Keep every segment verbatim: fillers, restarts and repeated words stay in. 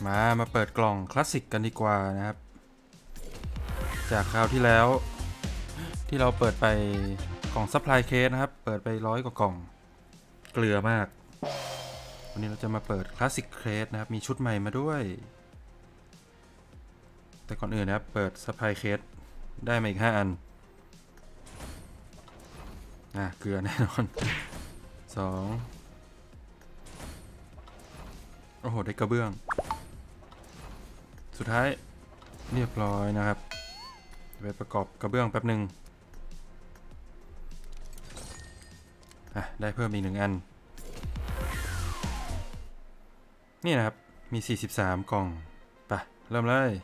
มามาเปิดกล่องคลาสสิกกันดีกว่านะครับจากคราวที่แล้วที่เราเปิดไปกล่องซัพพลายเคสนะครับเปิดไปร้อยกว่ากล่องเกลือมากวันนี้เราจะมาเปิดคลาสสิกเคสนะครับมีชุดใหม่มาด้วยแต่ก่อนอื่นนะครับเปิดซัพพลายเคสได้มาอีกห้าอันอ่ะเกลือแน่นอนสองโอ้โหได้กระเบื้องสุดท้ายเรียบร้อยนะครับไปประกอบกระเบื้องแป๊บหนึ่งอ่ะได้เพิ่มอีกหนึ่งอันนี่นะครับมีสี่สิบสามกล่องไปเริ่มเลย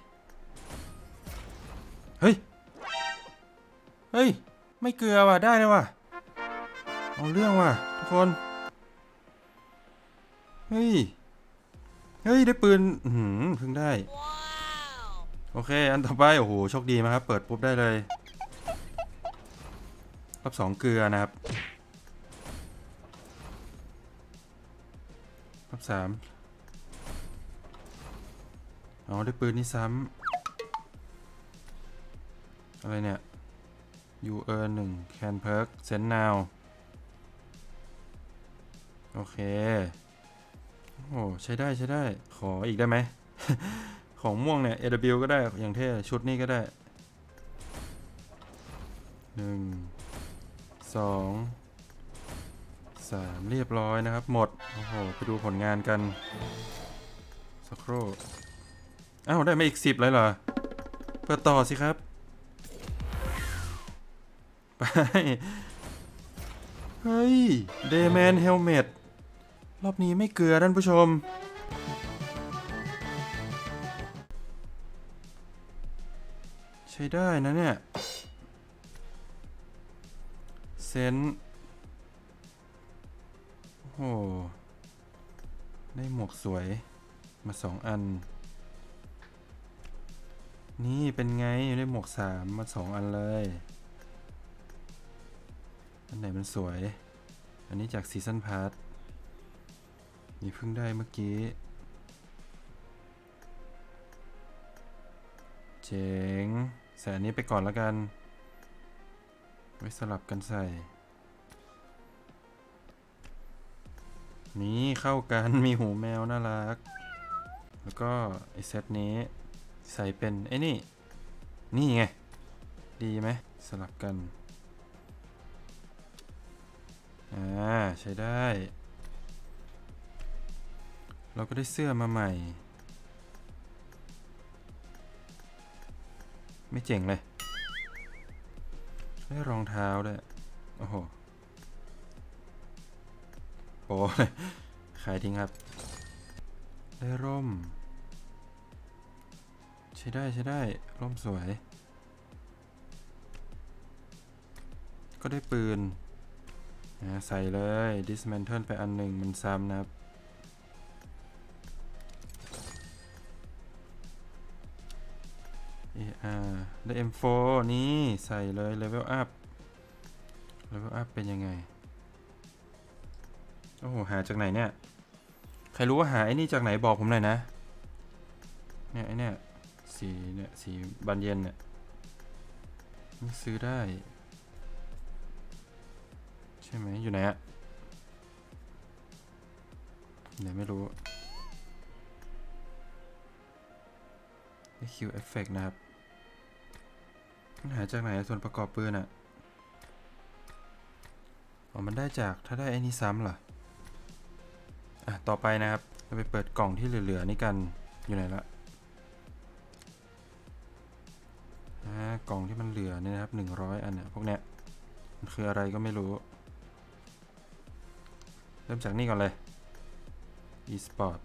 เฮ้ยเฮ้ยไม่เกลือว่ะได้เลยว่ะเอาเรื่องว่ะทุกคนเฮ้ยเฮ้ยได้ปืนหืมเพิ่งได้โอเคอันต่อไปโอ้โหโชคดีมากครับเปิดปุ๊บได้เลยรอบสองเกลือนะครับรอบสามอ๋อได้ปืนนี่ซ้ำอะไรเนี่ยยูเออร์หนึ่งแคนเพิร์กเซนนาวโอเคโอ้ใช้ได้ใช้ได้ขออีกได้ไหม ของม่วงเนี่ย เอ ดับเบิลยู ก็ได้อย่างเท่ชุดนี้ก็ได้หนึ่งสองสามเรียบร้อยนะครับหมดโอ้โหไปดูผลงานกันสักครู่อ้าวได้มาอีกสิบเลยเหรอเปิดต่อสิครับไปเฮ้ยเดย์แมนเฮลเมตรอบนี้ไม่เกลือท่านผู้ชมใช้ได้นะเนี่ยเซนโอ้โหได้หมวกสวยมาสองอันนี่เป็นไงได้หมวกสามมาสองอันเลยอันไหนมันสวยอันนี้จากซีซั่นพาร์ทนี่เพิ่งได้เมื่อกี้เจ๋งใส่อันนี้ไปก่อนแล้วกันไว้สลับกันใส่นี่เข้ากันมีหูแมวน่ารักแล้วก็ไอเซตนี้ใส่เป็นไอ้นี่นี่ไงดีไหมสลับกันอ่าใช้ได้เราก็ได้เสื้อมาใหม่ไม่เจ๋งเลยได้รองเท้าด้วยโอ้โหโอ้ยขายทิ้งครับได้ร่มใช้ได้ใช้ได้ร่มสวยก็ได้ปืนใส่เลย dismantle ไปอันหนึ่งมันซ้ำนะครับเออาร์ได้ เอ็ม โฟร์ นี่ใส่เลย level up level up เป็นยังไงโอ้โหหาจากไหนเนี่ยใครรู้ว่าหาไอ้นี่จากไหนบอกผมหน่อยนะเนี่ยไอ้เนี่ยสีเนี่ยสีบานเย็นเนี่ยนี่ซื้อได้ใช่ไหมอยู่ไหนอะเดี๋ยวไม่รู้ได้คิวเอฟเฟกต์นะครับหาจากไหนส่วนประกอบปืนอะอ๋อมันได้จากถ้าได้ไอ้นี่ซ้ำเหรออ่ะต่อไปนะครับเราไปเปิดกล่องที่เหลือๆนี่กันอยู่ไหนละอ่ากล่องที่มันเหลือเนี่ยนะครับหนึ่งร้อยอันเนี่ยพวกเนี้ยมันคืออะไรก็ไม่รู้เริ่มจากนี่ก่อนเลย e-sport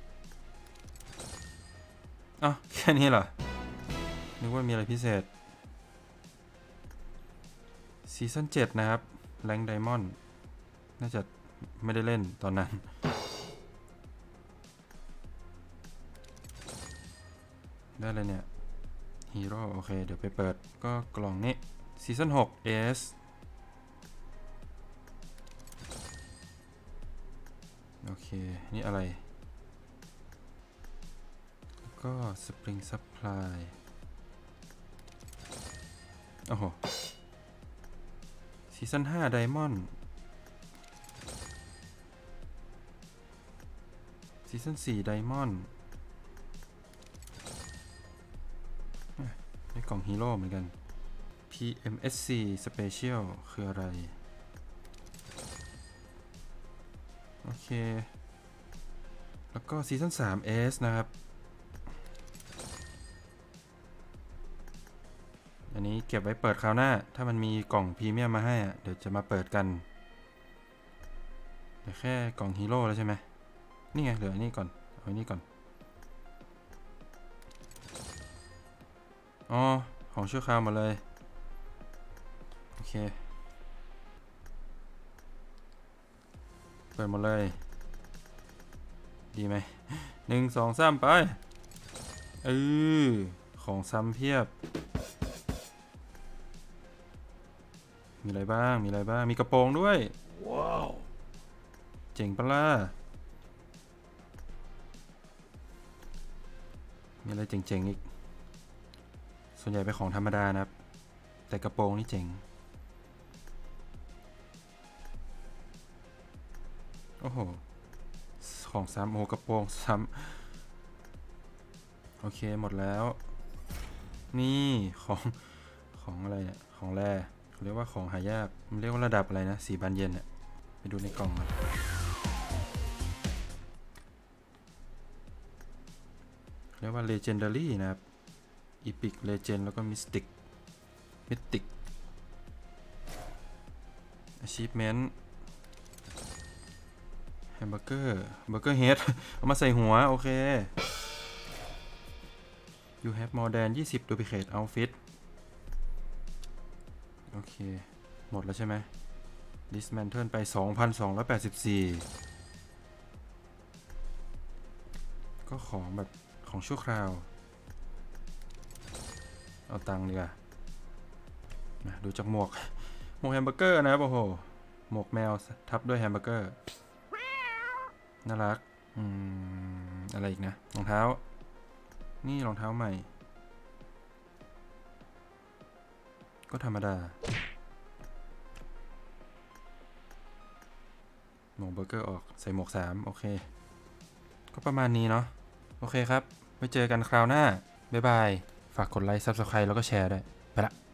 อ้าวแค่นี้เหรอนึกว่ามีอะไรพิเศษซีซั่นเจ็ดนะครับแรงไดมอนด์น่าจะไม่ได้เล่นตอนนั้นได้เลยเนี่ยฮีโร่โอเคเดี๋ยวไปเปิดก็กล่องนี้ซีซั่นหก เอ เอส โอเคนี่อะไรก็ Spring Supply โอ้โหซีซั่นห้า Diamond ซีซั่นสี่ Diamond ได้กล่องฮีโร่เหมือนกัน พี เอ็ม เอส ซี Special คืออะไรโอเคแล้วก็ซีซั่นสาม เอส นะครับอันนี้เก็บไว้เปิดคราวหน้าถ้ามันมีกล่องพรีเมียมมาให้เดี๋ยวจะมาเปิดกันแต่แค่กล่องฮีโร่แล้วใช่ไหมนี่ไงเหลือนี่ก่อนเอานี่ก่อนอ๋อของชั่วคราวหมดเลยโอเคเปิดหมดเลยดีไหมหนึ่งสองสามไปเออของซ้ำเพียบมีอะไรบ้างมีอะไรบ้างมีกระโปรงด้วยว้าวเจ๋งปะล่ะมีอะไรเจ๋งๆอีกส่วนใหญ่เป็นของธรรมดานะครับแต่กระโปรงนี่เจ๋งโอ้โหของซ้ำโอ้กระโปรงซ้ำโอเคหมดแล้วนี่ของของอะไรเนี่ยของแร่เขาเรียกว่าของหายากมันเรียกว่าระดับอะไรนะสีบานเย็นเนี่ยไปดูในกล่องมันเรียกว่า Legendary นะครับ Epic Legend แล้วก็ Mystic Mythic Achievement แฮมเบอร์เกอร์เบอร์เกอร์เฮดเอามาใส่หัวโอเค You have more than ยี่สิบ duplicate outfit โอเคหมดแล้วใช่ไหม Dismantle ไป สองพันสองร้อยแปดสิบสี่ ก็ของแบบของชั่วคราวเอาตังค์ดีกว่ามาดูจากหมวกหมวกแฮมเบอร์เกอร์นะครับโอ้โหหมวกแมวทับด้วยแฮมเบอร์เกอร์น่ารักอืมอะไรอีกนะรองเท้านี่รองเท้าใหม่ก็ธรรมดาหมวกเบอร์เกอร์ออกใส่หมวกสามโอเคก็ประมาณนี้เนาะโอเคครับไว้เจอกันคราวหน้าบ๊ายบายฝากกดไลค์ ซับสไครบ์ แล้วก็แชร์ด้วยไปละ